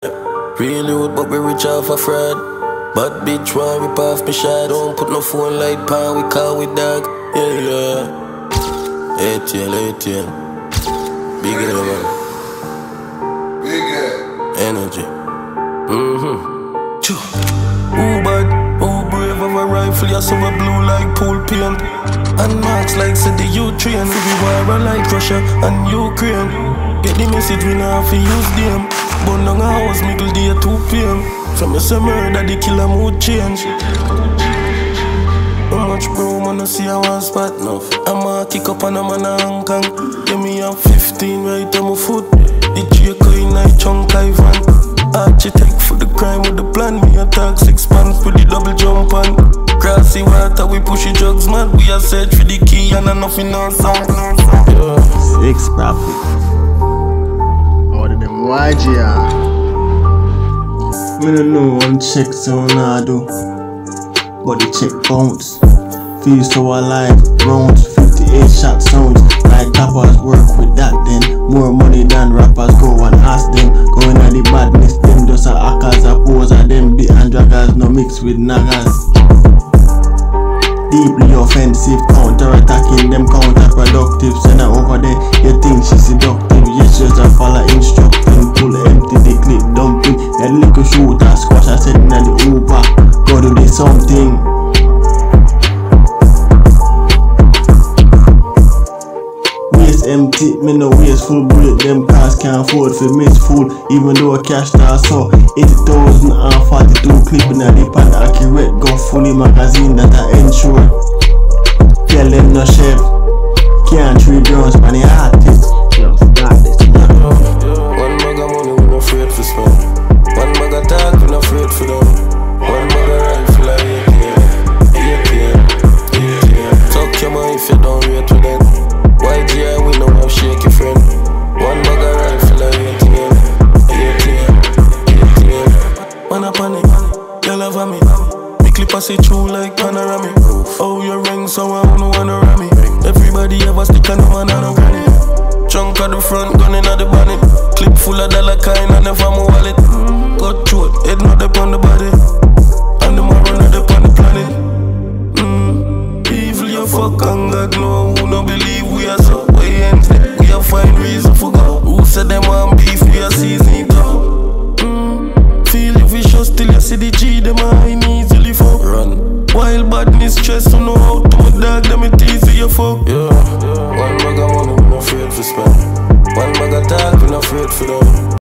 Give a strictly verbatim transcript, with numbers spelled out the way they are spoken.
Real youth, but we rich off a fraud. Bad bitch want rip off me shot. Don't put no phone light pan, we call we dog. Yeah, yeah. A T L, A T L. Big head, man. Big head. Energy. Mm-hmm. Choo. Who bad, who brave of a rifle, yeah, so we blue like pool paint. And marks like said the U train. We war like Russia and Ukraine. Get the message, we not have to use them. Burn down a house, middle day two P M From your murder, the killer mood change. How much bro, man, I see I want spot enough. I'ma kick up and I'm on a Hong Kong. Give me a fifteen right on my foot. The Draco in a chunk I van. Architect for the crime with the plan. Me attack six pants with the double jump on. Grassy water, we push the drugs, man. We are search for the key and a nothing on sound. Yeah. Six profit. Y G R. Me no know one check so now I do, but the check bounce. Feel so alive, rounds, fifty-eight shot sounds. Like tappers work with that then. More money than rappers, go and ask them. Going at the badness, them just a hackers, a poser. Them beat and draggers, no mix with naggers. Deeply offensive, counter-attacking them counterproductive. Send her over there, you think she's seductive. Yes, just a follow instructing. Pull empty, the clip dumping. That little shooter, squash, I said in the Uber. Go do this something. Waist empty, me no waist full bullet. Them cars can't afford for miss fool. Even though a cash star saw eighty thousand and forty-two clipping a lip and accurate. Go fully magazine that I ensure. Tell them no chef. Can't treat girls man the artist. Just got this. One bag of money we no afraid for spend. One bag of talk we no afraid for them. One bag of rifle like A T L. A T L, A T L. Talk your mind if you don't rate with them. Y G R we no have shaky friend. One bag of rifle like A T L. A T L, A T L. Man a panic, you love me. Me clip a see through like panoramic. Oh you ring so I don't wanna ram me. Everybody ever stick on a man and a granny. Trunk at the front, gun in at the bonnet. Clip full of dollar kind and never more wallet. Got throat, head not up on the body. And the more run up on the planet. mm. Evil you fuck and God know. Who no believe we are so way ends. We are find reason for God. Who said them want beef, we are season it up. mm. Feel if we show still you see the G. Them are easily fuck. Run. Wild badness stress, so know how to my dog. Them it easy you fuck. Yeah. One bag of money we no afraid for spend. One bag of talk we no afraid for them.